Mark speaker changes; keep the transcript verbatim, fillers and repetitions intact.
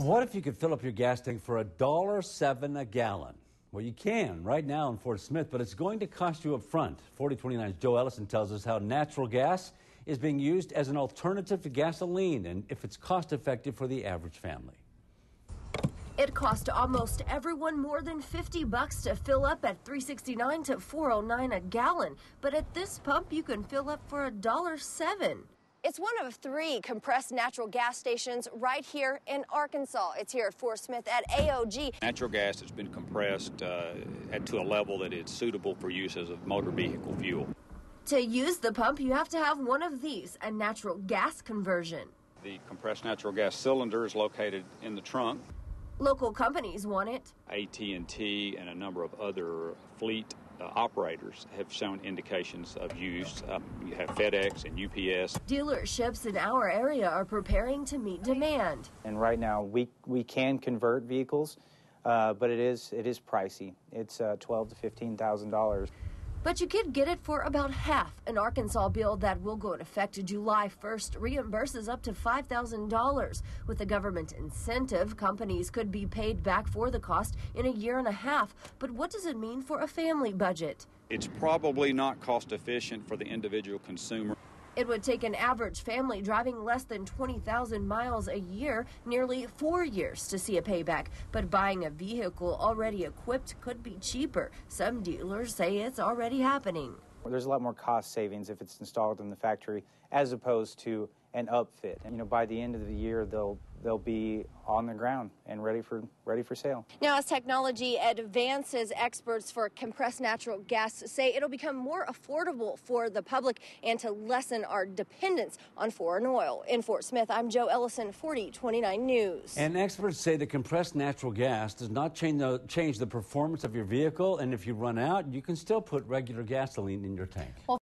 Speaker 1: What if you could fill up your gas tank for a dollar seven a gallon? Well, you can right now in Fort Smith, but it's going to cost you up front. forty twenty-nine's Joe Ellison tells us how natural gas is being used as an alternative to gasoline and if it's cost effective for the average family.
Speaker 2: It cost almost everyone more than fifty bucks to fill up at three sixty-nine to four oh nine a gallon. But at this pump, you can fill up for a dollar seven.
Speaker 3: It's one of three compressed natural gas stations right here in Arkansas. It's here at Fort Smith at A O G.
Speaker 4: Natural gas has been compressed uh, at, to a level that it's suitable for use as a motor vehicle fuel.
Speaker 2: To use the pump, you have to have one of these, a natural gas conversion.
Speaker 4: The compressed natural gas cylinder is located in the trunk.
Speaker 2: Local companies want it.
Speaker 4: A T and T and a number of other fleet uh, operators have shown indications of use. Um, you have FedEx and U P S.
Speaker 2: Dealerships in our area are preparing to meet demand.
Speaker 5: And right now, we we can convert vehicles, uh, but it is it is pricey. It's uh, twelve to fifteen thousand dollars.
Speaker 2: But you could get it for about half. An Arkansas bill that will go into effect July first reimburses up to five thousand dollars. With a government incentive, companies could be paid back for the cost in a year and a half. But what does it mean for a family budget?
Speaker 4: It's probably not cost efficient for the individual consumer.
Speaker 2: It would take an average family driving less than twenty thousand miles a year, nearly four years to see a payback. But buying a vehicle already equipped could be cheaper. Some dealers say it's already happening.
Speaker 5: There's a lot more cost savings if it's installed in the factory as opposed to an upfit. And, you know, by the end of the year, they'll they'll be on the ground and ready for ready for sale.
Speaker 3: Now, as technology advances, experts for compressed natural gas say it'll become more affordable for the public and to lessen our dependence on foreign oil. In Fort Smith, I'm Joe Ellison, forty twenty-nine News.
Speaker 1: And experts say the compressed natural gas does not change the, change the performance of your vehicle, and if you run out, you can still put regular gasoline in your tank. Well,